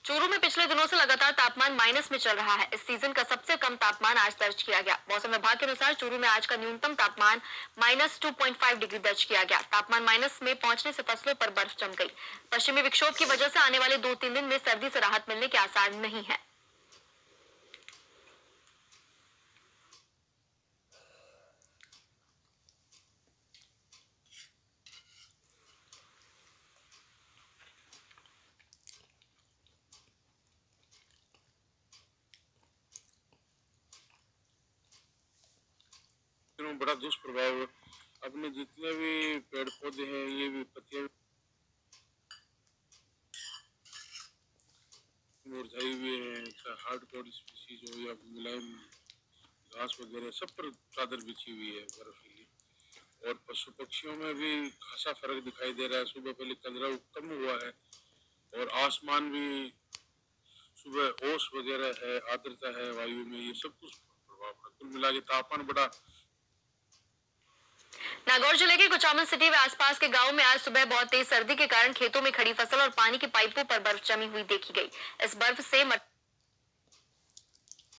चूरू में पिछले दिनों से लगातार तापमान माइनस में चल रहा है। इस सीजन का सबसे कम तापमान आज दर्ज किया गया। मौसम विभाग के अनुसार चूरू में आज का न्यूनतम तापमान -2.5 डिग्री दर्ज किया गया। तापमान माइनस में पहुंचने से फसलों पर बर्फ जम गई। पश्चिमी विक्षोभ की वजह से आने वाले 2-3 दिन में सर्दी से राहत मिलने के आसार नहीं है। बड़ा दुष्प्रभाव अपने जितने भी पेड़ पौधे हैं ये भी पत्तियां मुरझाई हुई हैं, चाहे हार्डकोर स्पीसीज हो या मुलायम घास वगैरह सब पर चादर बिछी हुई है बर्फीली। और पशु पक्षियों में भी खासा फर्क दिखाई दे रहा है। सुबह पहले कलरव कम हुआ है और आसमान भी सुबह ओस वगैरह है, आर्द्रता है वायु में, ये सब कुछ प्रभाव पड़ा। कुल मिला के तापमान बड़ा। नागौर जिले के कुचामन सिटी व आसपास के गांव में आज सुबह बहुत तेज सर्दी के कारण खेतों में खड़ी फसल और पानी की पाइपों पर बर्फ जमी हुई देखी गई। इस बर्फ से